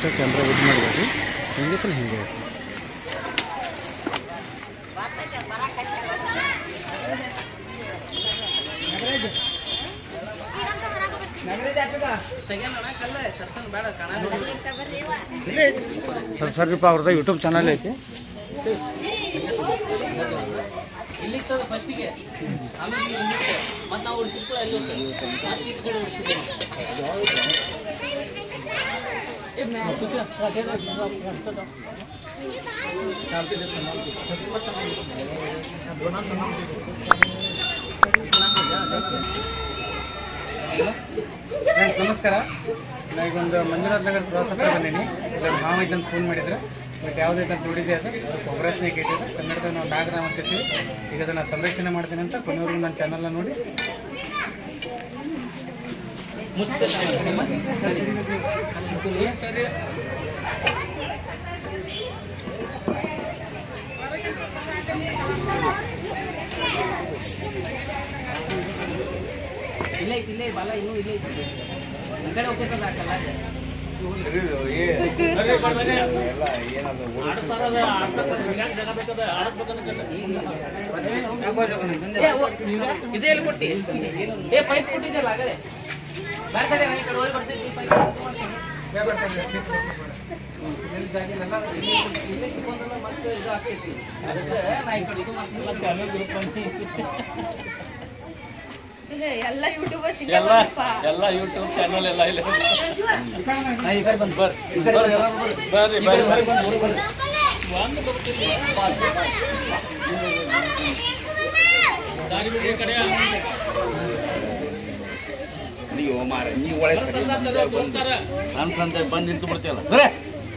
ಅಷ್ಟೇ ಕ್ಯಾಮ್ರಾ ಇದು ಮಾಡಬೇಕು. ಹೆಂಗೈತಲ್ಲ ಹಿಂಗೆ ಸರ್ರಿಪ್ಪ ಅವ್ರದ್ದು ಯೂಟ್ಯೂಬ್ ಚಾನಲ್ ಐತಿ. ಫಸ್ಟಿಗೆ ಆಮೇಲೆ ಮತ್ತು ನಾವು ಉಳಿಸಿರ್ತೀವಿ ಅಲ್ಲಿ ಮತ್ತೆ ಈ ಕಡೆ ಉಳಿಸಿದ್ದೀವಿ. ಫ್ರೆಂಡ್ಸ್ ನಮಸ್ಕಾರ. ನಾವೀಗೊಂದು ಮಂಜುನಾಥ್ ನಗರ ಪ್ರವಾಸ ಹತ್ರ ಬಂದೀನಿ. ಇಲ್ಲ ಮಾವ ಇದ್ದಂತ ಫೋನ್ ಮಾಡಿದ್ರೆ ಬಟ್ ಯಾವುದೈತೆ ಅಂತ ನೋಡಿದ್ದೆ ಅದು ಕೊಬ್ಬರಸ್ನೇ ಕೇಳಿದ್ರೆ ಕನ್ನಡದ ನಾವು ನಾಗರಾಮ್ ಅಂತಿರ್ತೀವಿ. ಈಗ ಅದನ್ನು ಸಂರಕ್ಷಣೆ ಮಾಡ್ತೀನಿ ಅಂತ ಕೊನೆಯವ್ರಿಗೆ ನನ್ನ ಚಾನಲ್ನ ನೋಡಿ ಇಲ್ಲೇ ಐತಿ ಇಲ್ಲೇ ಬಾಲ ಇನ್ನೂ ಇಲ್ಲೇ ಐತಿ ಈ ಕಡೆ ಹೋಗ್ತದ ಕಲ್ಲ ಇದೇ ಎಲ್ಲಿ ಕೊಟ್ಟಿ ಪೈಪ್ ಕೊಟ್ಟಿದ್ದಲ್ಲ ಆಗಲೇ ಬರ್ತಾರೆ ಈ ಕಡೆ ಹೋಗಿ ಬರ್ತೈತಿ ಪೈಪ್ ಇಲ್ಲೇ ಸಿಕ್ಕೊಂಡ್ರೆ ಮತ್ತೆ ಇದು ಆಗ್ತೈತಿ. ಅದಕ್ಕೆ ನಾ ಈ ಕಡೆ ಇದು ಮಾಡ್ತೀನಿ. ಎಲ್ಲ ಯೂಟ್ಯೂಬರ್ಸ್ ಎಲ್ಲ ಯೂಟ್ಯೂಬ್ ಚಾನಲ್ ಎಲ್ಲ ಇಲ್ಲ. ಈ ಕಡೆ ಬಂದು ಬರ್ರಿ ನೀವು ಮಾರ ನೀವು ಒಳಗೆ ನನ್ನ ಸಂತೆ ಬಂದು ನಿಂತು ಬಿಡ್ತೀಯಲ್ಲ ಬರೇ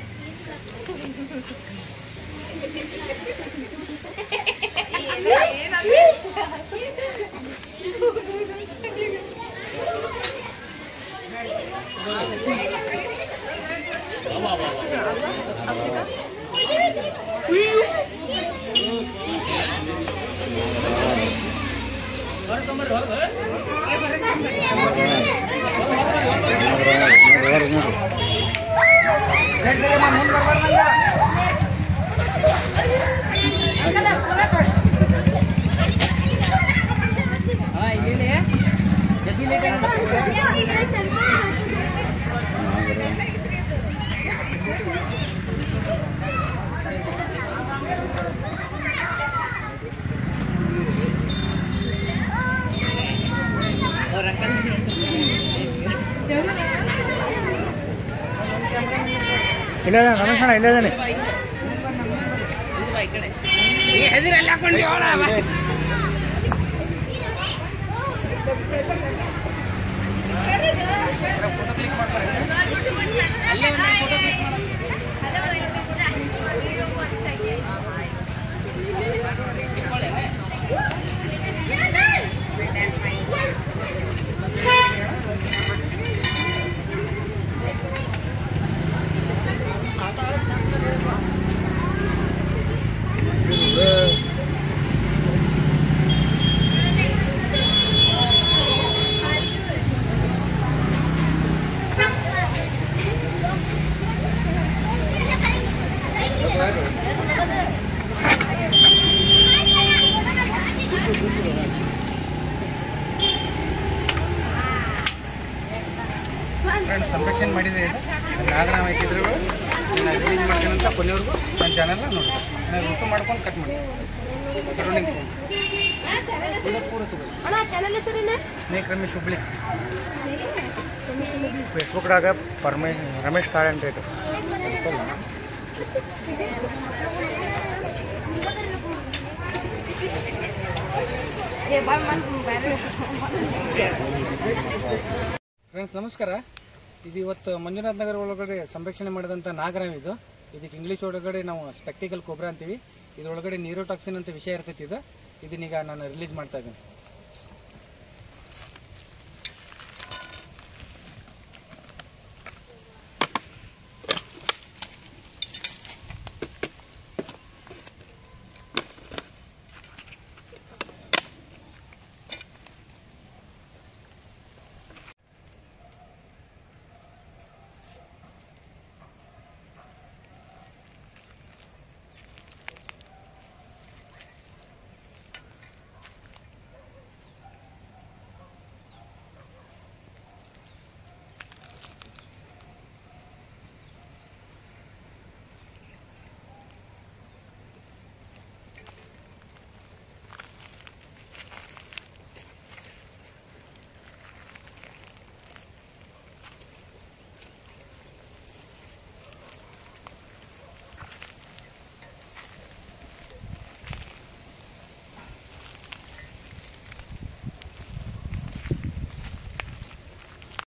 ಇಲ್ಲ ರಮೇಶಣ್ಣ ಇಲ್ಲೇ ಇದ್ದಾನೆ. ಹೆದಿರಲ್ಲಿ ಹಾಕೊಂಡು ಅಲ್ಲೇ ಒಂದು ಫೋಟೋ ಕ್ಲಿಕ್ ಮಾಡೋದು. ಫ್ರೆಂಡ್ಸ್ ಸಂರಕ್ಷಣೆ ಮಾಡಿದೆ. ನಾಗರಾಮ್ ಐತಿದ್ರು ನಾನು ರಿಲೀಸ್ ಮಾಡ್ತೀನಿ ಅಂತ ಕೊನೆಯವ್ರಿಗೂ ನನ್ನ ಚಾನಲ್ನ ನೋಡಿ ನಾನು ಊಟ ಮಾಡ್ಕೊಂಡು ಕಟ್ ಮಾಡಿ ರನ್ನಿಂಗ್ ಪೂರ ತಗೊಳ್ಳಿ. ಸ್ನೇಕ್ ರಮೇಶ್ ಹುಬ್ಳಿ ಫೇಸ್ಬುಕ್ದಾಗ ರಮೇಶ್ ಕಾಳೆ ಅಂತ ಐತೆ. ಫ್ರೆಂಡ್ಸ್ ನಮಸ್ಕಾರ. ಇದು ಇವತ್ತು ಮಂಜುನಾಥ್ ನಗರ ಒಳಗಡೆ ಸಂರಕ್ಷಣೆ ಮಾಡಿದಂಥ ನಾಗರಾಮ್ ಇದು. ಇದಕ್ಕೆ ಇಂಗ್ಲೀಷ್ ಒಳಗಡೆ ನಾವು ಸ್ಪೆಕ್ಟಿಕಲ್ ಕೊಬ್ರಾ ಅಂತೀವಿ. ಇದರೊಳಗಡೆ ನೀರೋಟಾಕ್ಸಿನ್ ಅಂತ ವಿಷಯ ಇರ್ತೈತಿ. ಇದನ್ನೀಗ ನಾನು ರಿಲೀಸ್ ಮಾಡ್ತಾ ಇದ್ದೀನಿ.